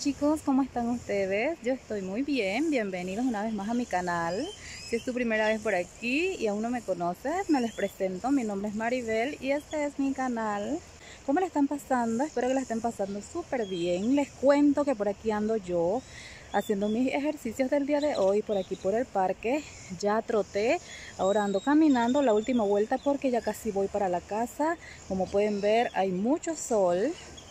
chicos, ¿cómo están ustedes? Yo estoy muy bien, bienvenidos una vez más a mi canal. Si es tu primera vez por aquí y aún no me conoces, me les presento, mi nombre es Maribel y este es mi canal. ¿Cómo la están pasando? Espero que la estén pasando súper bien. Les cuento que por aquí ando yo haciendo mis ejercicios del día de hoy por aquí por el parque. Ya troté, ahora ando caminando la última vuelta porque ya casi voy para la casa. Como pueden ver, hay mucho sol.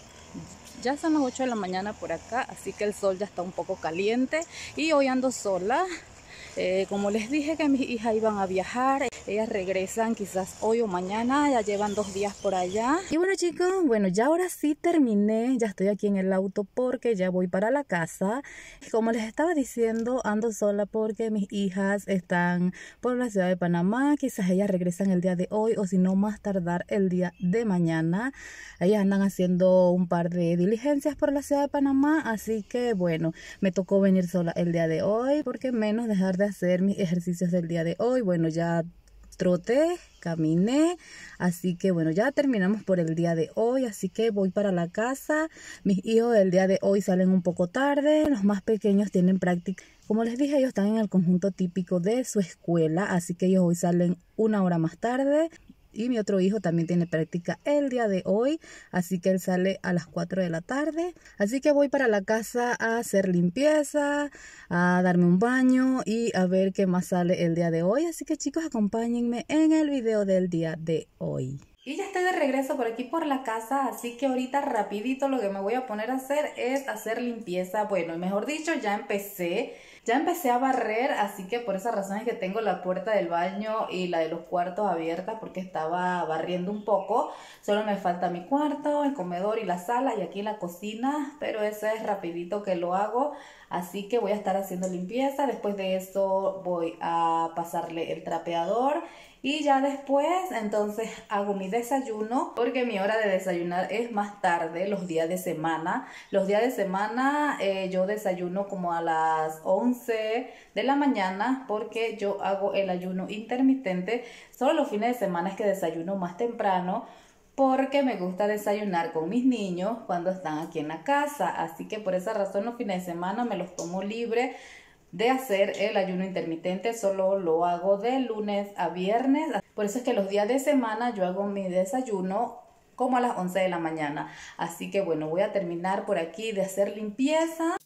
Ya son las 8 de la mañana por acá, así que el sol ya está un poco caliente y hoy ando sola. Como les dije que mis hijas iban a viajar, ellas regresan quizás hoy o mañana, ya llevan 2 días por allá. Y bueno chicos, ya ahora sí terminé, ya estoy aquí en el auto porque ya voy para la casa. Como les estaba diciendo, ando sola porque mis hijas están por la ciudad de Panamá, quizás ellas regresan el día de hoy o si no más tardar el día de mañana. Ellas andan haciendo un par de diligencias por la ciudad de Panamá, así que bueno, me tocó venir sola el día de hoy porque menos dejar de hacer mis ejercicios del día de hoy. Bueno, ya troté, caminé, así que bueno, ya terminamos por el día de hoy, así que voy para la casa. Mis hijos el día de hoy salen un poco tarde, los más pequeños tienen práctica. Como les dije, ellos están en el conjunto típico de su escuela, así que ellos hoy salen 1 hora más tarde. Y mi otro hijo también tiene práctica el día de hoy, así que él sale a las 4 de la tarde. Así que voy para la casa a hacer limpieza, a darme un baño y a ver qué más sale el día de hoy. Así que chicos, acompáñenme en el video del día de hoy. Y ya estoy de regreso por aquí por la casa, así que ahorita rapidito lo que me voy a poner a hacer es hacer limpieza. Bueno, mejor dicho, ya empecé a barrer, así que por esa razón es que tengo la puerta del baño y la de los cuartos abierta porque estaba barriendo un poco. Solo me falta mi cuarto, el comedor y la sala y aquí la cocina, pero eso es rapidito que lo hago. Así que voy a estar haciendo limpieza, después de eso voy a pasarle el trapeador. Y ya después, entonces, hago mi desayuno, porque mi hora de desayunar es más tarde, los días de semana. Los días de semana yo desayuno como a las 11 de la mañana, porque yo hago el ayuno intermitente. Solo los fines de semana es que desayuno más temprano, porque me gusta desayunar con mis niños cuando están aquí en la casa. Así que por esa razón los fines de semana me los tomo libre de hacer el ayuno intermitente, solo lo hago de lunes a viernes. Por eso es que los días de semana yo hago mi desayuno como a las 11 de la mañana. Así que bueno, voy a terminar por aquí de hacer limpieza.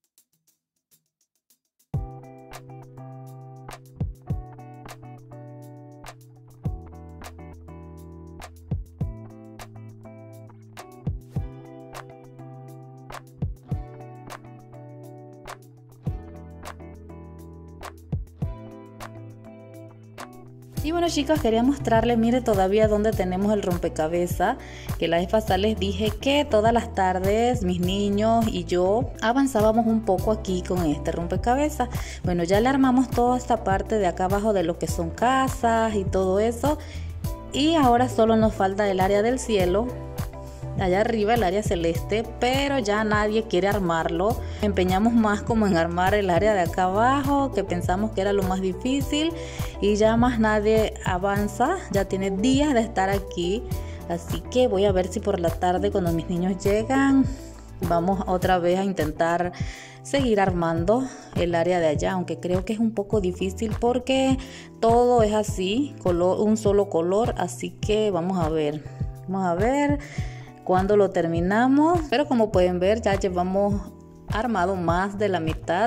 Y bueno chicos, quería mostrarles, mire todavía dónde tenemos el rompecabezas, que la vez pasada les dije que todas las tardes mis niños y yo avanzábamos un poco aquí con este rompecabezas. Bueno, ya le armamos toda esta parte de acá abajo de lo que son casas y todo eso. Y ahora solo nos falta el área del cielo, allá arriba el área celeste, pero ya nadie quiere armarlo. Empeñamos más como en armar el área de acá abajo, que pensamos que era lo más difícil, y ya más nadie avanza. Ya tiene días de estar aquí, así que voy a ver si por la tarde cuando mis niños llegan vamos otra vez a intentar seguir armando el área de allá, aunque creo que es un poco difícil porque todo es así, un solo color, así que vamos a ver cuando lo terminamos. Pero como pueden ver, ya llevamos armado más de la mitad.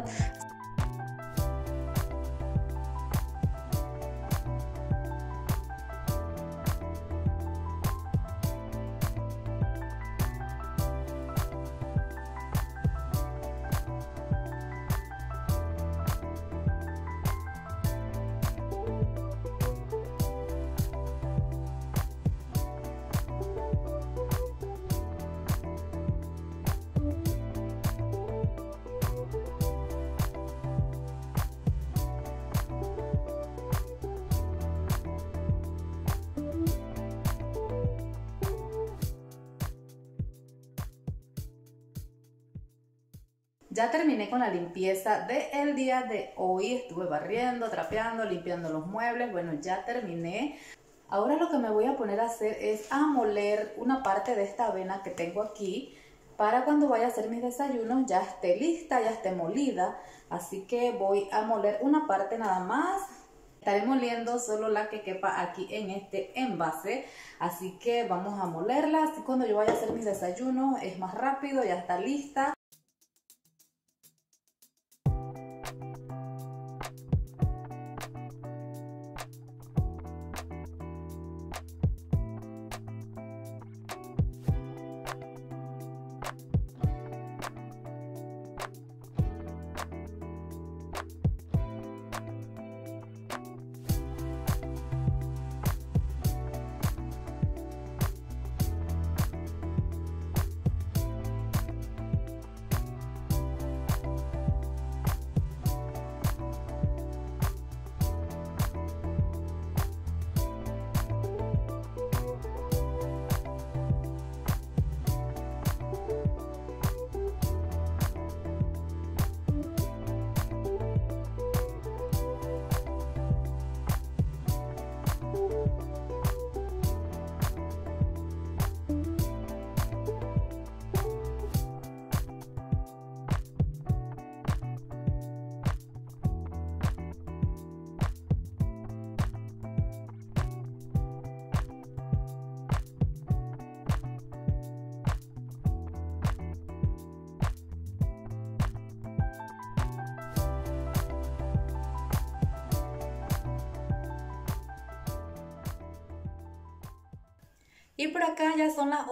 Ya terminé con la limpieza del día de hoy. Estuve barriendo, trapeando, limpiando los muebles. Bueno, ya terminé. Ahora lo que me voy a poner a hacer es a moler una parte de esta avena que tengo aquí para cuando vaya a hacer mis desayunos ya esté lista, ya esté molida. Así que voy a moler una parte nada más. Estaré moliendo solo la que quepa aquí en este envase. Así que vamos a molerla. Así cuando yo vaya a hacer mis desayunos es más rápido, ya está lista. Y por acá ya son las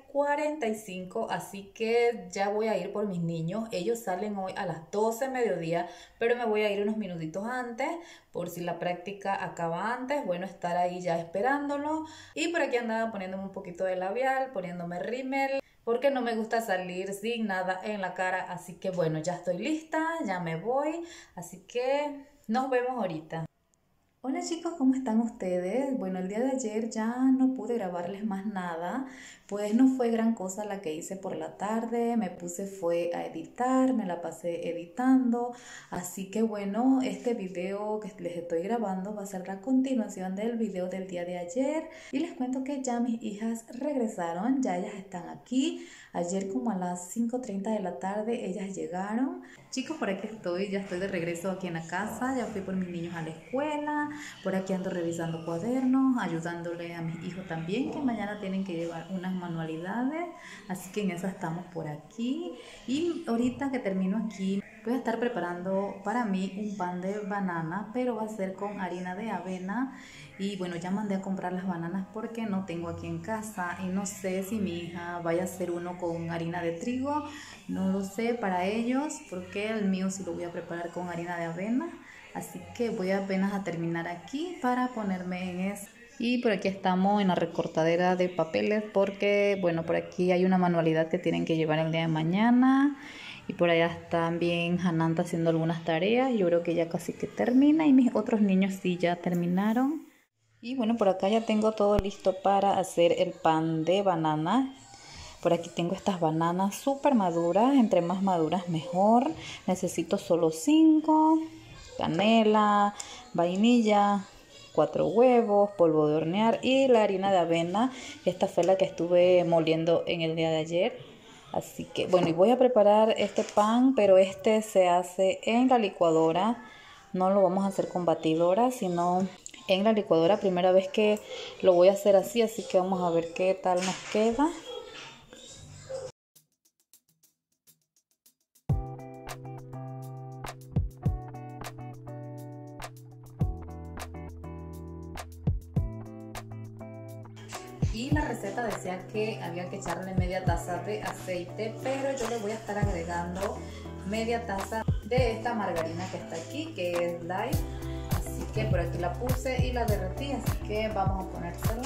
11:45, así que ya voy a ir por mis niños. Ellos salen hoy a las 12 mediodía, pero me voy a ir unos minutitos antes, por si la práctica acaba antes. Bueno, estar ahí ya esperándolo. Y por aquí andaba poniéndome un poquito de labial, poniéndome rímel, porque no me gusta salir sin nada en la cara. Así que bueno, ya estoy lista, ya me voy. Así que nos vemos ahorita. Hola chicos, ¿cómo están ustedes? Bueno, el día de ayer ya no pude grabarles más nada, pues no fue gran cosa la que hice por la tarde, me fue a editar, me la pasé editando, así que bueno, este video que les estoy grabando va a ser la continuación del video del día de ayer y les cuento que ya mis hijas regresaron, ya ellas están aquí. Ayer como a las 5:30 de la tarde ellas llegaron. Chicos, por aquí estoy, ya estoy de regreso aquí en la casa, ya fui por mis niños a la escuela, por aquí ando revisando cuadernos, ayudándole a mis hijos también, que mañana tienen que llevar unas manualidades, así que en eso estamos por aquí. Y ahorita que termino aquí, voy a estar preparando para mí un pan de banana, pero va a ser con harina de avena. Y bueno, ya mandé a comprar las bananas porque no tengo aquí en casa y no sé si mi hija vaya a hacer uno con harina de trigo, no lo sé para ellos, porque el mío sí lo voy a preparar con harina de avena. Así que voy apenas a terminar aquí para ponerme en eso. Y por aquí estamos en la recortadera de papeles porque, bueno, por aquí hay una manualidad que tienen que llevar el día de mañana. Y por allá también Hananta haciendo algunas tareas. Yo creo que ya casi que termina y mis otros niños sí ya terminaron. Y bueno, por acá ya tengo todo listo para hacer el pan de banana. Por aquí tengo estas bananas súper maduras, entre más maduras mejor. Necesito solo 5, canela, vainilla, 4 huevos, polvo de hornear y la harina de avena. Esta fue la que estuve moliendo en el día de ayer. Así que bueno, y voy a preparar este pan, pero este se hace en la licuadora. No lo vamos a hacer con batidora, sino en la licuadora. Primera vez que lo voy a hacer así, así que vamos a ver qué tal nos queda. Y la receta decía que había que echarle media taza de aceite, pero yo le voy a estar agregando media taza de esta margarina que está aquí, que es light. Así que por aquí la puse y la derretí, así que vamos a ponérsela.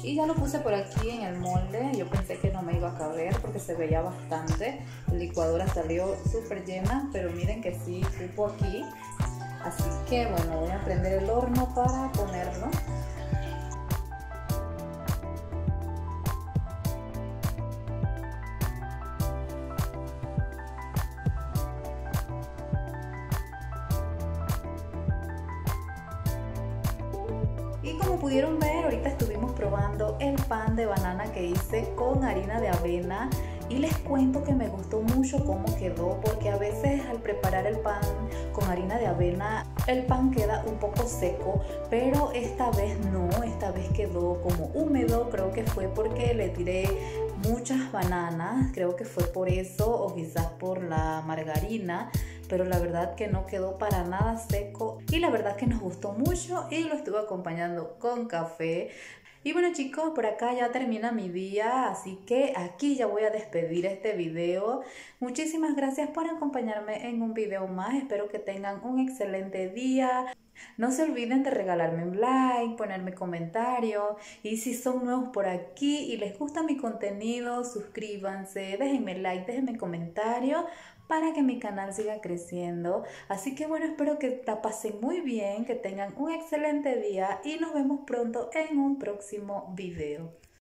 Y ya lo puse por aquí en el molde. Yo pensé que no me iba a caber porque se veía bastante. La licuadora salió súper llena, pero miren que sí cupo aquí. Así que bueno, voy a prender el horno para ponerlo. Y como pudieron ver, ahorita estuvimos probando el pan de banana que hice con harina de avena y les cuento que me gustó mucho cómo quedó, porque a veces al preparar el pan con harina de avena el pan queda un poco seco, pero esta vez no, esta vez quedó como húmedo. Creo que fue porque le tiré muchas bananas, creo que fue por eso o quizás por la margarina, pero la verdad que no quedó para nada seco y la verdad que nos gustó mucho y lo estuve acompañando con café. Y bueno chicos, por acá ya termina mi día, así que aquí ya voy a despedir este video. Muchísimas gracias por acompañarme en un video más, espero que tengan un excelente día. No se olviden de regalarme un like, ponerme comentarios y si son nuevos por aquí y les gusta mi contenido, suscríbanse, déjenme like, déjenme comentarios para que mi canal siga creciendo. Así que bueno, espero que la pasen muy bien, que tengan un excelente día y nos vemos pronto en un próximo video.